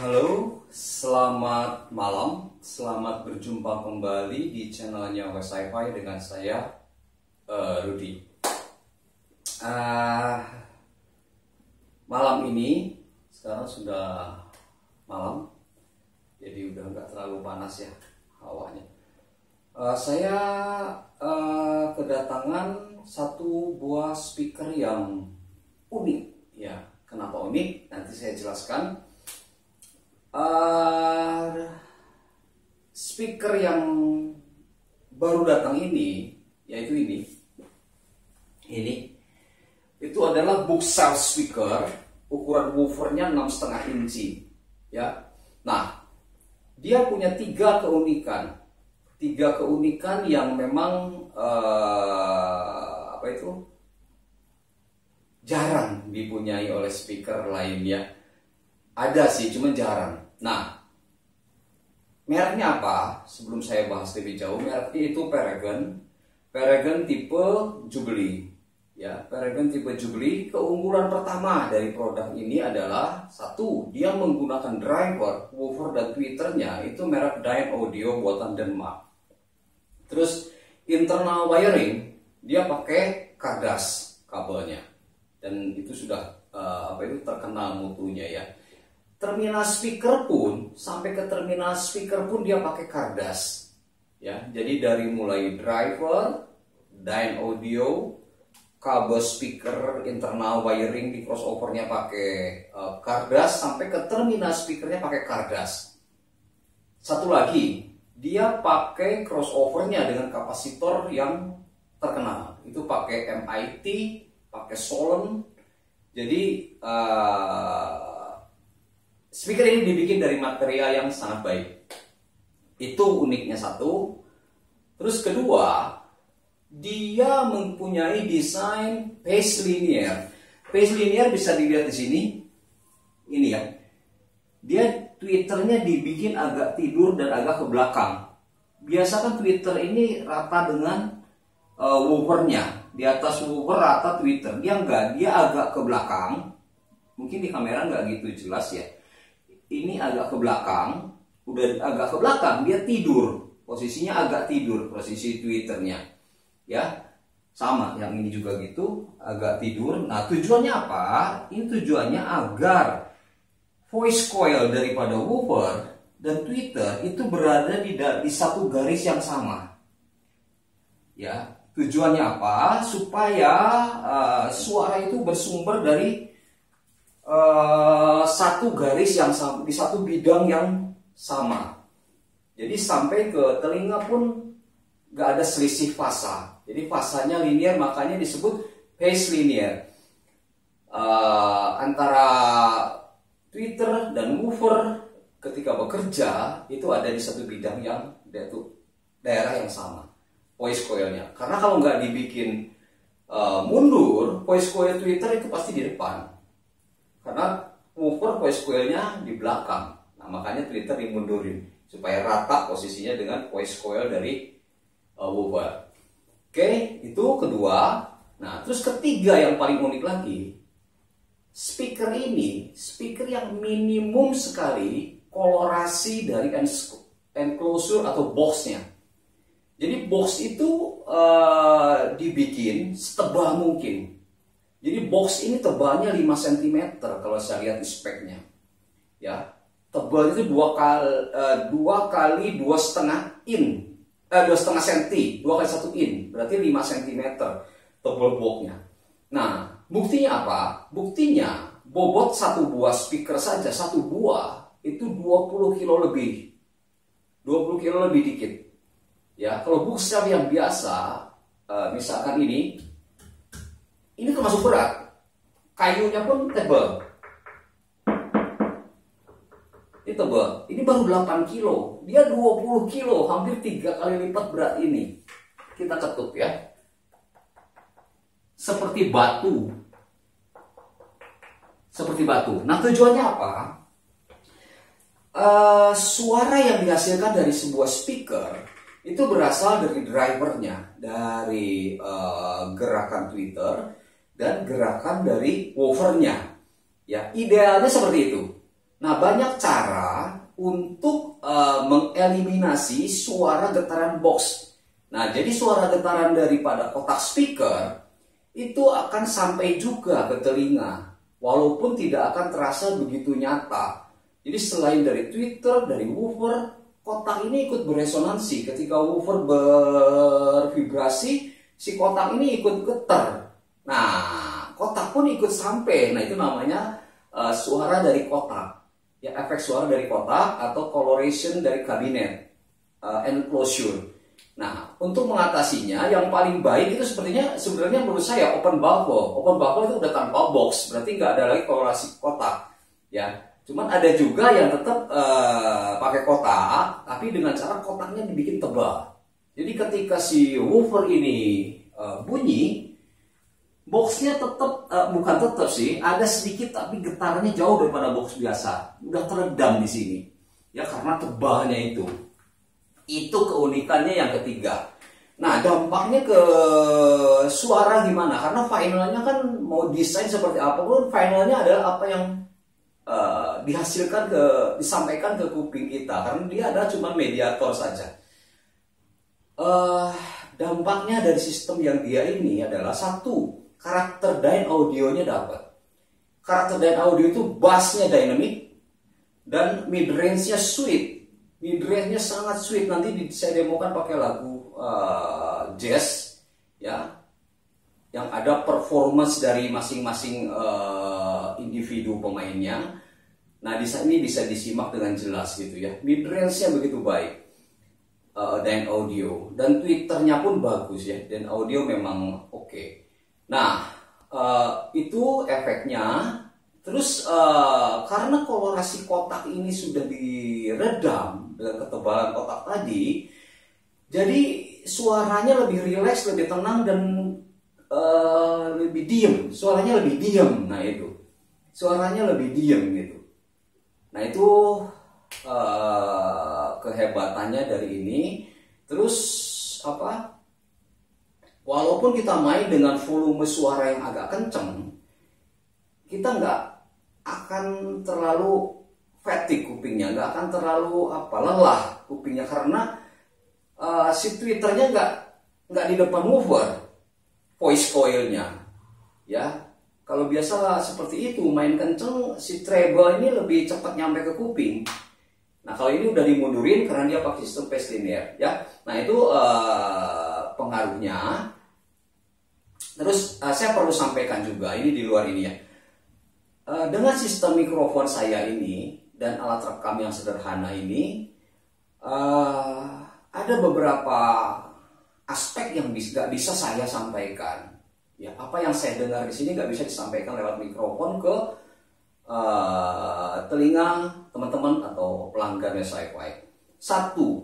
Halo, selamat malam. Selamat berjumpa kembali di channelnya West Sci-Fi dengan saya, Rudy. Malam ini, sekarang sudah malam, jadi udah nggak terlalu panas ya hawanya. Saya kedatangan satu buah speaker yang unik ya. Kenapa unik? Nanti saya jelaskan. Speaker yang baru datang ini, yaitu ini itu adalah bookshelf speaker, ukuran woofernya 6,5 inci ya. Nah, dia punya tiga keunikan yang memang jarang dipunyai oleh speaker lainnya. Ada sih, cuman jarang. Nah, mereknya apa? Sebelum saya bahas lebih jauh, mereknya itu Paragon tipe Jubilee. Ya, Paragon tipe Jubilee. Keunggulan pertama dari produk ini adalah satu, dia menggunakan driver, woofer dan tweeternya itu merek Dyn Audio buatan Denmark. Terus internal wiring dia pakai Kardas kabelnya, dan itu sudah terkenal mutunya ya. Terminal speaker pun, sampai ke terminal speaker pun dia pakai Kardas ya. Jadi dari mulai driver, Dyn Audio, kabel speaker, internal wiring di crossovernya pakai Kardas, sampai ke terminal speakernya pakai Kardas. Satu lagi, dia pakai crossovernya dengan kapasitor yang terkenal. Itu pakai MIT, pakai Solon. Jadi speaker ini dibikin dari material yang sangat baik. Itu uniknya satu. Terus kedua, dia mempunyai desain phase linear. Phase linear bisa dilihat di sini. Ini ya. Dia tweeternya dibikin agak tidur dan agak ke belakang. Biasa kan tweeter ini rata dengan woofernya. Di atas woofer rata tweeter. Dia enggak, dia agak ke belakang. Mungkin di kamera enggak gitu jelas ya. Ini agak ke belakang, udah agak ke belakang, dia tidur, posisinya agak tidur, posisi tweeternya, ya, sama, yang ini juga gitu, agak tidur. Nah, tujuannya apa? Ini tujuannya agar voice coil daripada woofer dan tweeter itu berada di satu garis yang sama, ya. Tujuannya apa? Supaya suara itu bersumber dari satu garis yang sama, di satu bidang yang sama. Jadi sampai ke telinga pun gak ada selisih fasa. Jadi fasanya linear, makanya disebut phase linear. Antara tweeter dan woofer ketika bekerja itu ada di satu bidang yang daerah yang sama, voice coilnya. Karena kalau nggak dibikin mundur, voice coil tweeter itu pasti di depan. Karena woofer voice coilnya di belakang. Nah, makanya tweeter dimundurin supaya rata posisinya dengan voice coil dari woofer. Oke, itu kedua. Nah, terus ketiga yang paling unik lagi, speaker ini speaker yang minimum sekali kolorasi dari enclosure atau boxnya. Jadi box itu dibikin setebal mungkin. Jadi box ini tebalnya 5 cm kalau saya lihat di speknya. Ya, tebal itu 2 kali 2,5 in. 2,5 cm, 2 kali 1 in, berarti 5 cm tebal boxnya. Nah, buktinya apa? Buktinya bobot satu buah speaker saja, satu buah itu 20 kilo lebih. 20 kilo lebih dikit. Ya, kalau bookshelf yang biasa, misalkan ini termasuk berat, kayunya pun tebal. Ini tebal, ini baru 8 kilo, dia 20 kilo, hampir 3 kali lipat berat ini. Kita ketuk ya, seperti batu. Nah, tujuannya apa? Suara yang dihasilkan dari sebuah speaker itu berasal dari drivernya, dari gerakan tweeter dan gerakan dari woofernya. Ya, idealnya seperti itu. Nah, banyak cara untuk mengeliminasi suara getaran box. Nah, jadi suara getaran daripada kotak speaker itu akan sampai juga ke telinga, walaupun tidak akan terasa begitu nyata. Jadi selain dari tweeter, dari woofer, kotak ini ikut beresonansi. Ketika woofer bervibrasi, si kotak ini ikut getar. Nah, kotak pun ikut sampai. Nah, itu namanya suara dari kotak. Ya, efek suara dari kotak atau coloration dari kabinet enclosure. Nah, untuk mengatasinya yang paling baik itu sebenarnya menurut saya open baffle. Open baffle itu udah tanpa box, berarti nggak ada lagi kolorasi kotak. Ya, cuman ada juga yang tetap pakai kotak, tapi dengan cara kotaknya dibikin tebal. Jadi ketika si woofer ini bunyi, boxnya tetap bukan tetap sih, ada sedikit tapi getarannya jauh daripada box biasa. Udah teredam di sini, ya karena tebalnya itu. Itu keunikannya yang ketiga. Nah, dampaknya ke suara gimana? Karena finalnya kan mau desain seperti apapun, finalnya adalah apa yang disampaikan ke kuping kita. Karena dia adalah cuma mediator saja. Dampaknya dari sistem yang dia ini adalah satu, karakter dyne audionya dapat. Karakter dyne audio itu bassnya dynamic dan mid range-nya sweet. Mid range-nya sangat sweet. Nanti saya demokan pakai lagu jazz, ya, yang ada performance dari masing-masing individu pemainnya. Nah, di sini bisa disimak dengan jelas gitu ya. Mid range-nya begitu baik. Dan audio dan Twitternya pun bagus ya, dan audio memang oke. Nah, itu efeknya. Terus karena kolorasi kotak ini sudah diredam dengan ketebalan kotak tadi, jadi suaranya lebih rileks, lebih tenang, dan lebih diem. Suaranya lebih diem. Nah, itu suaranya lebih diem gitu. Nah, itu kehebatannya dari ini. Terus apa? Walaupun kita main dengan volume suara yang agak kenceng, kita nggak akan terlalu fatigue kupingnya, nggak akan terlalu lelah kupingnya, karena si tweeternya nggak di depan woofer, voice coilnya, ya. Kalau biasa seperti itu main kenceng, si treble ini lebih cepat nyampe ke kuping. Nah, kalau ini udah dimundurin karena dia pakai sistem phase linear, ya. Nah, itu pengaruhnya. Terus saya perlu sampaikan juga, ini di luar ini ya. Dengan sistem mikrofon saya ini dan alat rekam yang sederhana ini, ada beberapa aspek yang nggak bisa saya sampaikan. Ya, apa yang saya dengar di sini nggak bisa disampaikan lewat mikrofon ke telinga teman-teman atau pelanggan SiFi. Satu,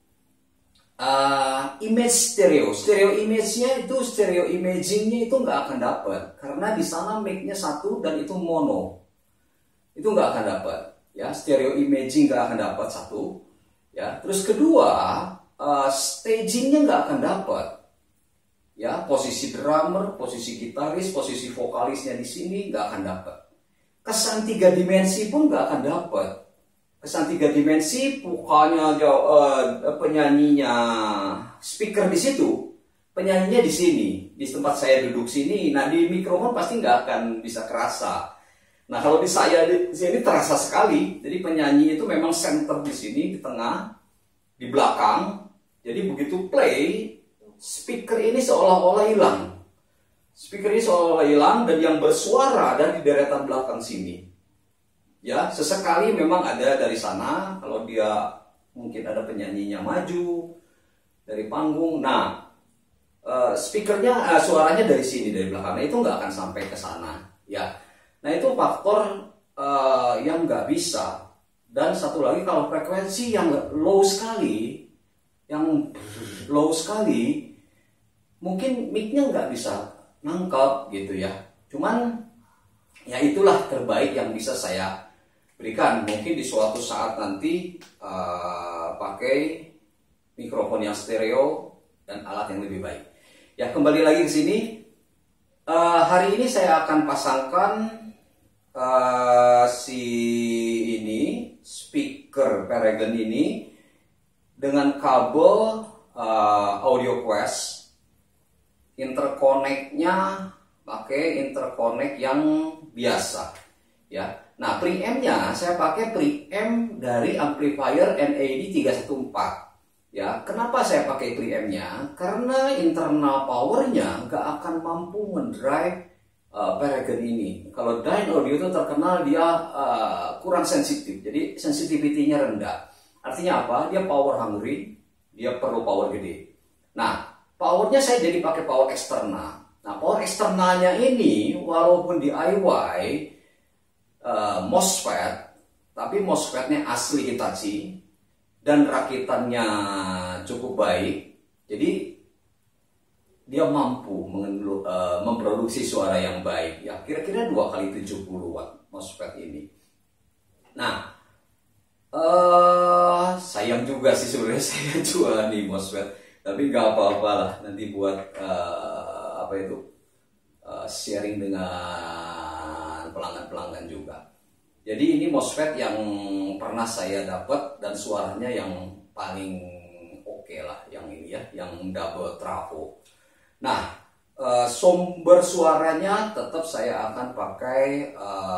image stereo image-nya itu, stereo imaging-nya itu nggak akan dapat karena di sana mic-nya satu dan itu mono, itu nggak akan dapat ya. Stereo imaging nggak akan dapat, satu ya. Terus kedua, staging-nya nggak akan dapat ya. Posisi drummer, posisi gitaris, posisi vokalisnya di sini nggak akan dapat. Kesan 3 dimensi pun nggak akan dapat. Kesan 3 dimensi, vokalnya penyanyinya, speaker di situ, penyanyinya di sini, di tempat saya duduk sini. Nah, di mikrofon pasti nggak akan bisa kerasa. Nah, kalau di saya di sini terasa sekali. Jadi penyanyi itu memang center di sini, di tengah, di belakang. Jadi begitu play, speaker ini seolah-olah hilang. Speaker ini seolah-olah hilang, dan yang bersuara ada di deretan belakang sini. Ya, sesekali memang ada dari sana, kalau dia mungkin ada penyanyinya maju dari panggung. Nah, speakernya, suaranya dari sini, dari belakang. Nah, itu nggak akan sampai ke sana. Ya, nah itu faktor yang nggak bisa. Dan satu lagi, kalau frekuensi yang low sekali, mungkin mic-nya nggak bisa nangkep gitu ya. Cuman ya itulah terbaik yang bisa saya berikan. Mungkin di suatu saat nanti pakai mikrofon yang stereo dan alat yang lebih baik. Ya, kembali lagi ke sini. Hari ini saya akan pasangkan si ini, speaker Paragon ini dengan kabel audio quest, interconnect-nya pakai interconnect yang biasa ya. Nah, preamp-nya saya pakai preamp dari amplifier NAD 314 ya. Kenapa saya pakai preamp-nya? Karena internal power-nya nggak akan mampu mendrive Paragon ini. Kalau Dyne Audio itu terkenal dia kurang sensitif, jadi sensitivity-nya rendah. Artinya apa? Dia power hungry, dia perlu power gede. Nah, powernya saya jadi pakai power eksternal. Nah, power eksternalnya ini walaupun DIY MOSFET, tapi MOSFET-nya asli Hitachi dan rakitannya cukup baik. Jadi dia mampu memproduksi suara yang baik ya, kira-kira 2x70 watt MOSFET ini. Nah, sayang juga sih sebenarnya saya jual nih MOSFET, tapi nggak apa-apa lah, nanti buat sharing dengan pelanggan-pelanggan juga. Jadi ini MOSFET yang pernah saya dapat dan suaranya yang paling oke lah, yang ini ya, yang double trafo. Nah, sumber suaranya tetap saya akan pakai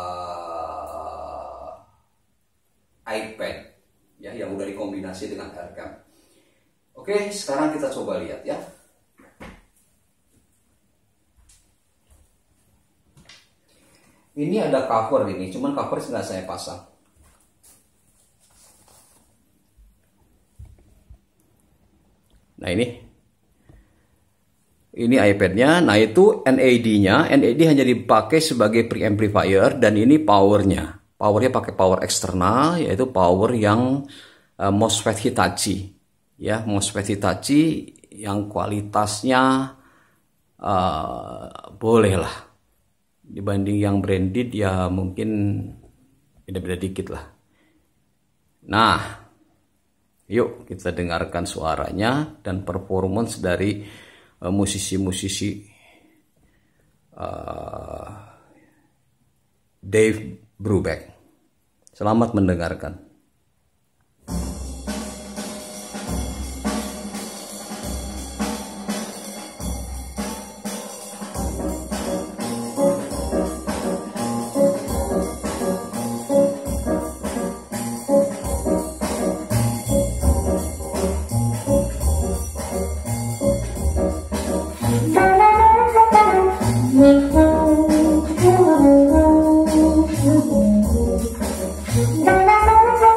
iPad ya, yang udah dikombinasi dengan AirCam. Oke, sekarang kita coba lihat ya. Ini ada cover ini, cuman cover nggak saya pasang. Nah ini iPad-nya. Nah itu NAD-nya. NAD hanya dipakai sebagai preamplifier dan ini powernya. Powernya pakai power eksternal, yaitu power yang MOSFET Hitachi. Ya, MOSFET Hitachi yang kualitasnya boleh lah. Dibanding yang branded ya mungkin beda-beda dikit lah. Nah, yuk kita dengarkan suaranya dan performance dari musisi-musisi Dave Brubeck. Selamat mendengarkan. La la la la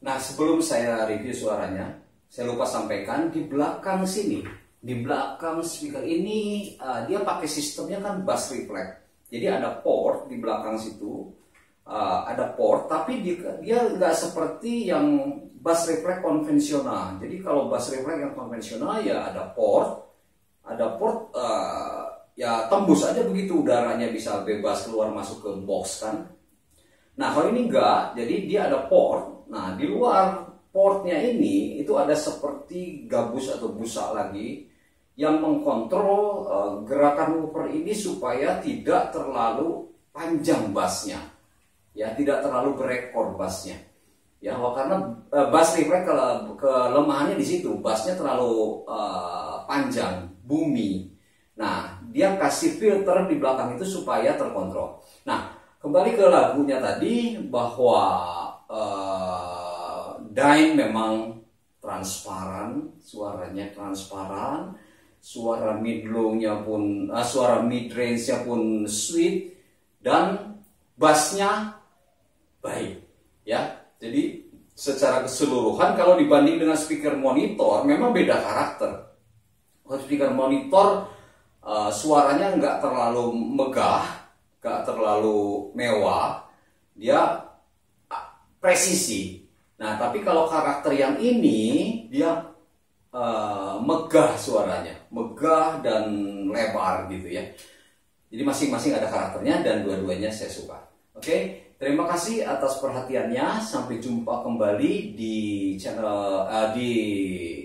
Nah, sebelum saya review suaranya, saya lupa sampaikan di belakang sini, di belakang speaker ini dia pakai sistemnya kan bass reflect. Jadi ada port di belakang situ, ada port, tapi dia nggak seperti yang bass reflect konvensional. Jadi kalau bass reflect yang konvensional ya ada port ya tembus aja begitu, udaranya bisa bebas keluar masuk ke box kan. Nah, kalau ini enggak, jadi dia ada port. Nah, di luar portnya ini itu ada seperti gabus atau busa lagi yang mengkontrol gerakan woofer ini supaya tidak terlalu panjang bassnya, ya, tidak terlalu berekor bassnya, ya, karena bass reflect kelemahannya di situ, bassnya terlalu panjang, boomy. Nah, dia kasih filter di belakang itu supaya terkontrol. Nah, kembali ke lagunya tadi bahwa Dine memang transparan, suaranya transparan, suara mid low-nya pun, suara mid range-nya pun sweet, dan bassnya baik, ya. Jadi secara keseluruhan kalau dibanding dengan speaker monitor memang beda karakter. Kalau speaker monitor suaranya nggak terlalu megah, nggak terlalu mewah, dia presisi. Nah, tapi kalau karakter yang ini dia megah suaranya, megah dan lebar gitu ya. Jadi masing-masing ada karakternya dan dua-duanya saya suka. Oke, terima kasih atas perhatiannya. Sampai jumpa kembali di channel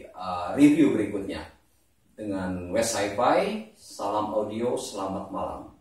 review berikutnya dengan West Hi-Fi. Salam audio, selamat malam.